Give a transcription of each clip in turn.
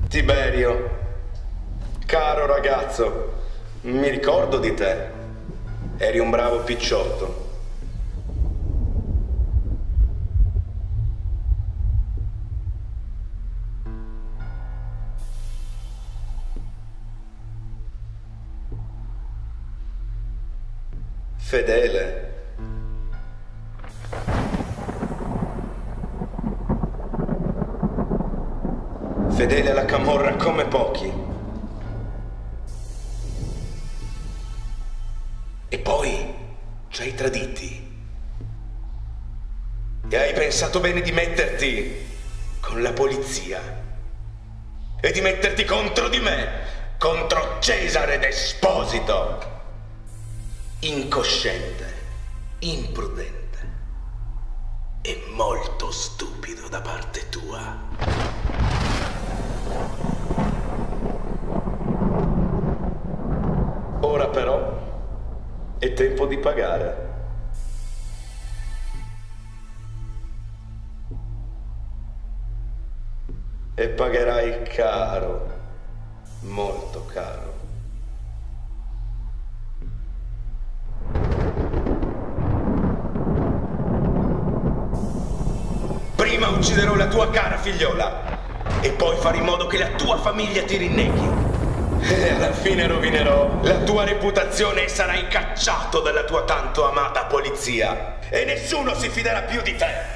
Tiberio, caro ragazzo, mi ricordo di te. Eri un bravo picciotto. Fedele. Fedele alla camorra come pochi. E poi ci hai traditi. E hai pensato bene di metterti con la polizia. E di metterti contro di me, contro Cesare Desposito. Incosciente, imprudente e molto stupido da parte tua. Ora però è tempo di pagare. E pagherai caro, molto caro. Prima ucciderò la tua cara figliola e poi farò in modo che la tua famiglia ti rinneghi. E alla fine rovinerò la tua reputazione e sarai cacciato dalla tua tanto amata polizia. E nessuno si fiderà più di te.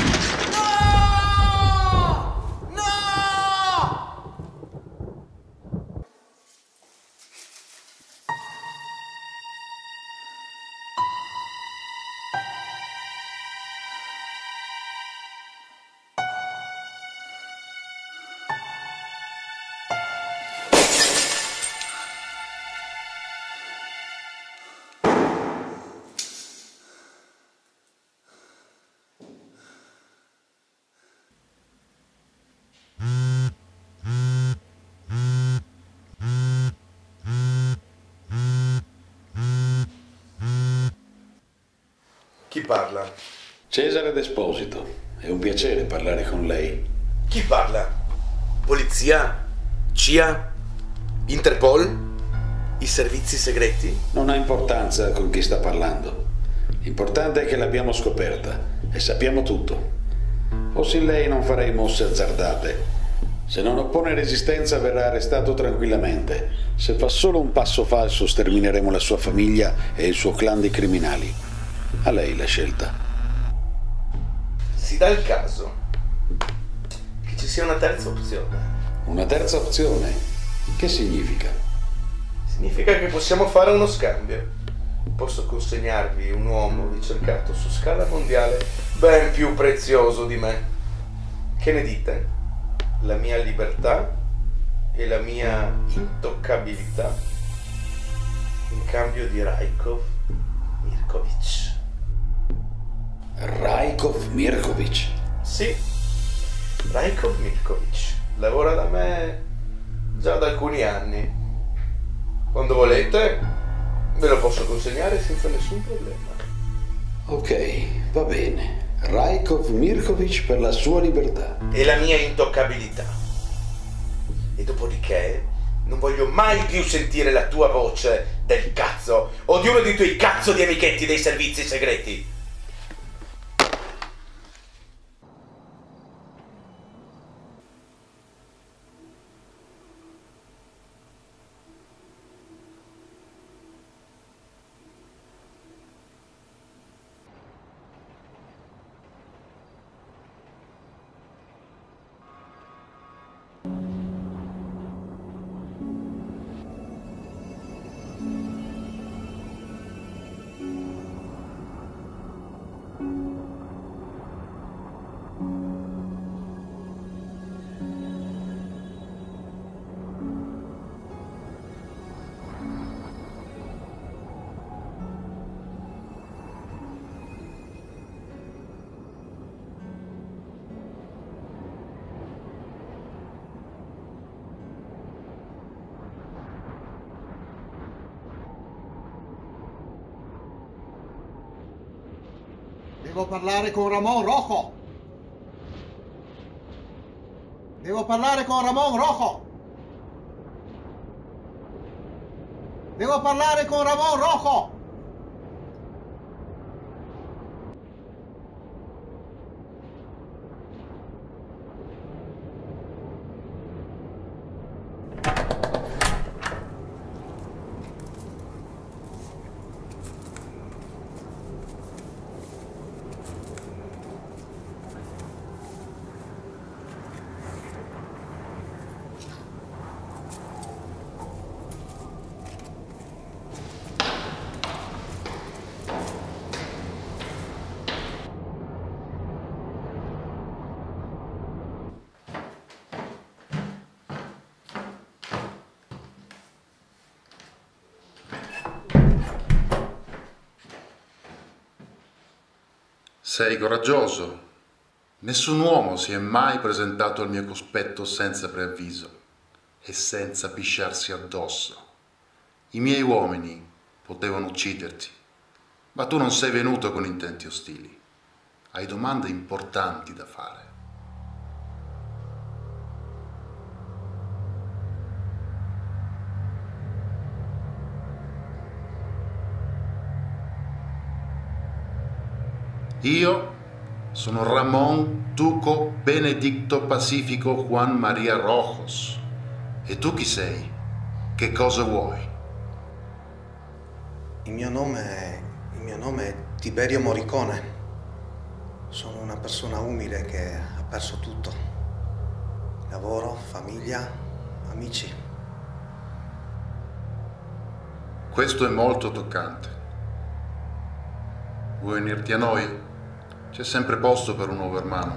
Chi parla? Cesare Desposito. È un piacere parlare con lei. Chi parla? Polizia? CIA? Interpol? I servizi segreti? Non ha importanza con chi sta parlando. L'importante è che l'abbiamo scoperta e sappiamo tutto. Fossi lei non farei mosse azzardate. Se non oppone resistenza verrà arrestato tranquillamente. Se fa solo un passo falso stermineremo la sua famiglia e il suo clan di criminali. A lei la scelta. Si dà il caso che ci sia una terza opzione. Una terza opzione? Che significa? Significa che possiamo fare uno scambio. Posso consegnarvi un uomo ricercato su scala mondiale ben più prezioso di me. Che ne dite? La mia libertà e la mia intoccabilità in cambio di Rajkov Mirković. Rajkov Mirković? Sì, Rajkov Mirković. Lavora da me già da alcuni anni. Quando volete ve lo posso consegnare senza nessun problema. Ok, va bene. Rajkov Mirković per la sua libertà. E la mia intoccabilità. E dopodiché non voglio mai più sentire la tua voce del cazzo o di uno dei tuoi cazzo di amichetti dei servizi segreti. Devo parlare con Ramon Rojo. Devo parlare con Ramon Rojo. Devo parlare con Ramon Rojo! Sei coraggioso. Nessun uomo si è mai presentato al mio cospetto senza preavviso e senza pisciarsi addosso. I miei uomini potevano ucciderti, ma tu non sei venuto con intenti ostili. Hai domande importanti da fare. Io sono Ramón Tuco Benedicto Pacifico Juan María Rojos. E tu chi sei? Che cosa vuoi? Il mio nome è Tiberio Morricone. Sono una persona umile che ha perso tutto. Lavoro, famiglia, amici. Questo è molto toccante. Vuoi unirti a noi? C'è sempre posto per un nuovo hermano.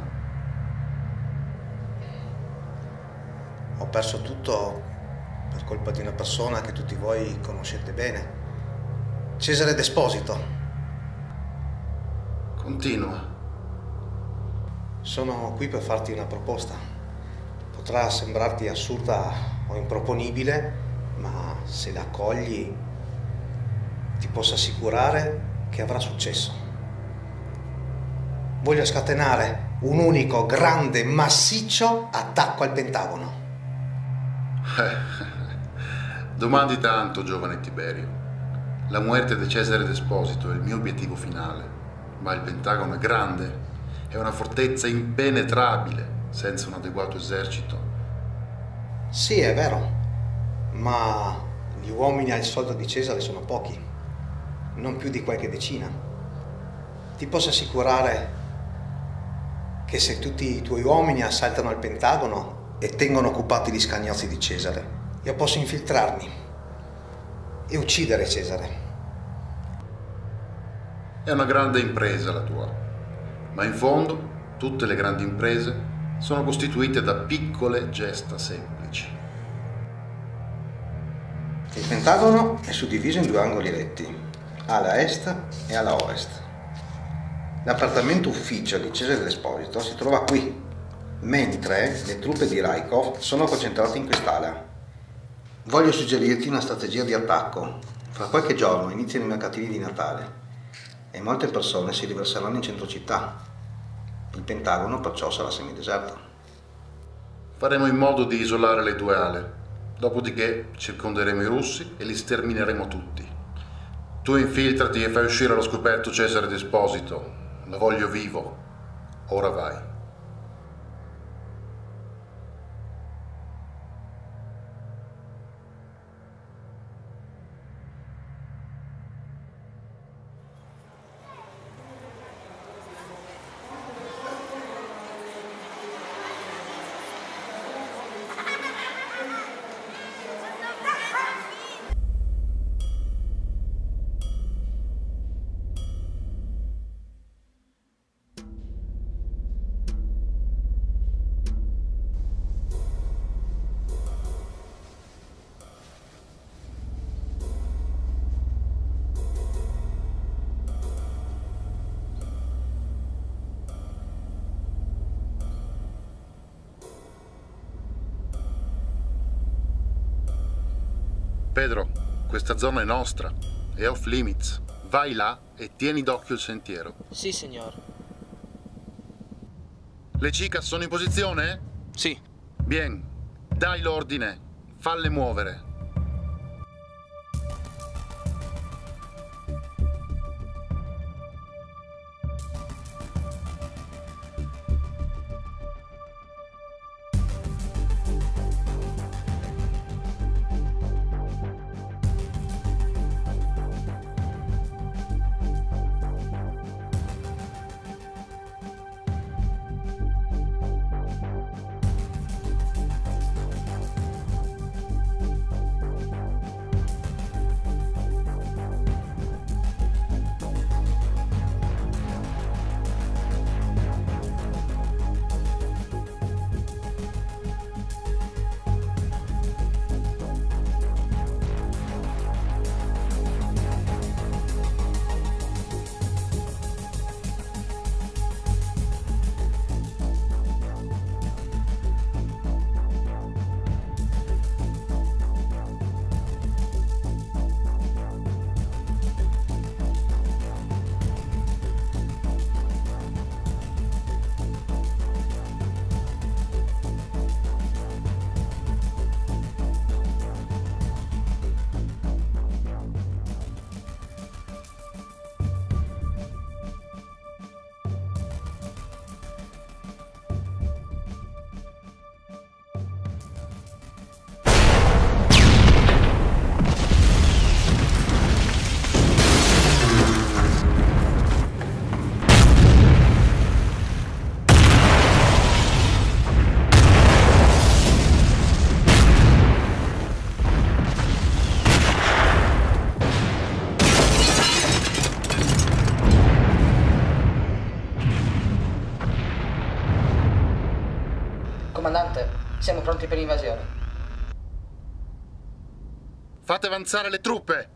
Ho perso tutto per colpa di una persona che tutti voi conoscete bene. Cesare Desposito. Continua. Sono qui per farti una proposta. Potrà sembrarti assurda o improponibile, ma se la accogli ti posso assicurare che avrà successo. Voglio scatenare un unico, grande, massiccio attacco al Pentagono. Domandi tanto, giovane Tiberio. La muerte di Cesare Desposito è il mio obiettivo finale, ma il Pentagono è grande, è una fortezza impenetrabile, senza un adeguato esercito. Sì, è vero, ma gli uomini al soldo di Cesare sono pochi, non più di qualche decina. Ti posso assicurare che se tutti i tuoi uomini assaltano il Pentagono e tengono occupati gli scagnozzi di Cesare, io posso infiltrarmi e uccidere Cesare. È una grande impresa la tua, ma in fondo tutte le grandi imprese sono costituite da piccole gesta semplici. Il Pentagono è suddiviso in due angoli retti, ala est e ala ovest. L'appartamento ufficio di Cesare Desposito si trova qui, mentre le truppe di Rykov sono concentrate in quest'ala. Voglio suggerirti una strategia di attacco. Fra qualche giorno iniziano i mercatini di Natale e molte persone si riverseranno in centro città. Il Pentagono perciò sarà semideserto. Faremo in modo di isolare le due ale, dopodiché circonderemo i russi e li stermineremo tutti. Tu infiltrati e fai uscire allo scoperto Cesare Desposito. La voglio vivo. Ora vai. Pedro, questa zona è nostra, è off limits. Vai là e tieni d'occhio il sentiero. Sì, signor. Le chicas sono in posizione? Sì. Bien, dai l'ordine, falle muovere. Siamo pronti per l'invasione. Fate avanzare le truppe!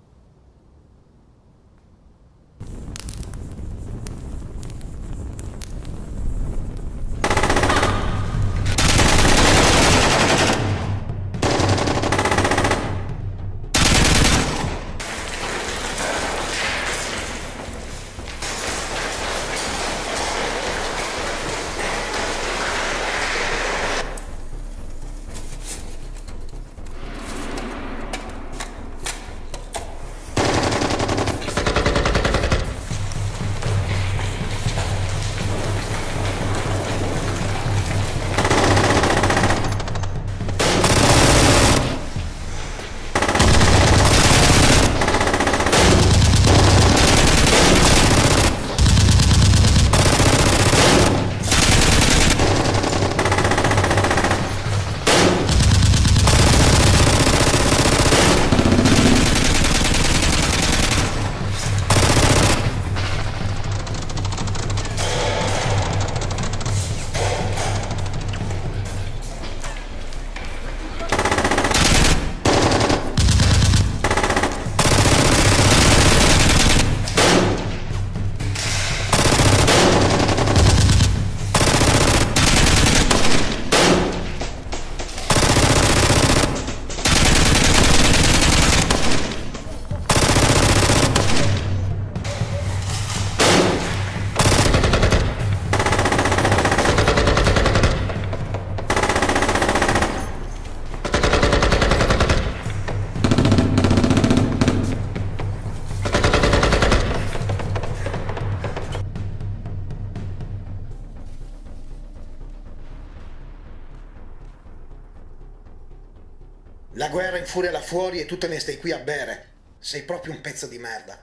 La guerra infuria là fuori e tu te ne stai qui a bere. Sei proprio un pezzo di merda.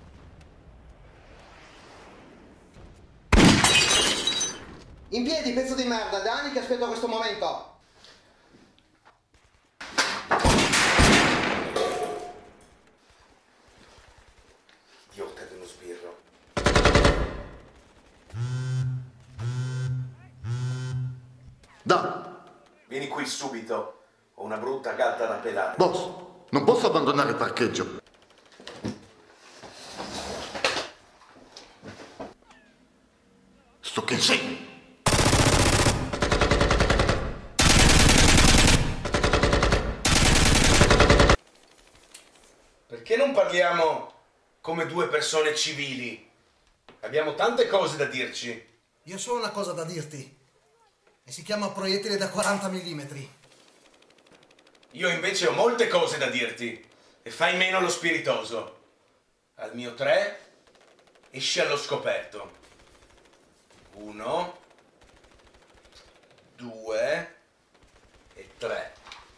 In piedi, pezzo di merda, da anni che aspetto questo momento. Idiota di uno sbirro. Da! Vieni qui subito. Ho una brutta gatta da pelare. Boss, non posso abbandonare il parcheggio. Sto che insegni. Perché non parliamo come due persone civili? Abbiamo tante cose da dirci. Io ho solo una cosa da dirti. E si chiama proiettile da 40 mm. Io invece ho molte cose da dirti. E fai meno lo spiritoso. Al mio 3 esci allo scoperto. 1, 2 e 3.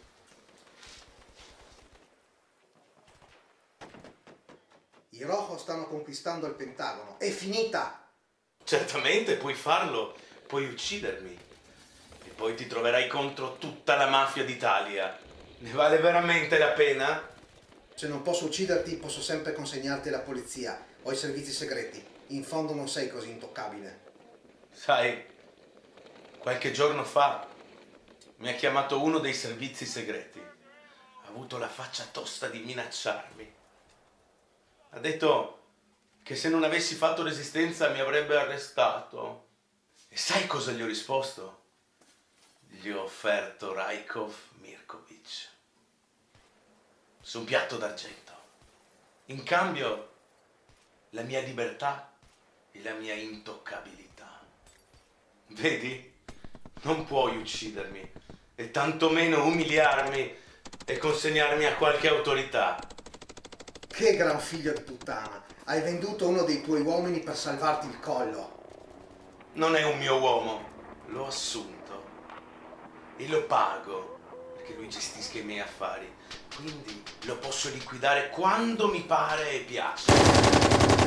I Rojo stanno conquistando il Pentagono. È finita! Certamente puoi farlo, puoi uccidermi. E poi ti troverai contro tutta la mafia d'Italia. Ne vale veramente la pena? Se non posso ucciderti, posso sempre consegnarti alla polizia o ai servizi segreti. In fondo non sei così intoccabile. Sai, qualche giorno fa mi ha chiamato uno dei servizi segreti. Ha avuto la faccia tosta di minacciarmi. Ha detto che se non avessi fatto resistenza mi avrebbe arrestato. E sai cosa gli ho risposto? Gli ho offerto Rajkov Mirkovic. Su un piatto d'argento. In cambio, la mia libertà e la mia intoccabilità. Vedi? Non puoi uccidermi e tantomeno umiliarmi e consegnarmi a qualche autorità. Che gran figlio di puttana! Hai venduto uno dei tuoi uomini per salvarti il collo. Non è un mio uomo, l'ho assunto e lo pago perché lui gestisca i miei affari. Quindi lo posso liquidare quando mi pare e piace.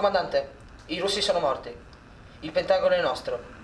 Comandante, i russi sono morti. Il Pentagono è nostro.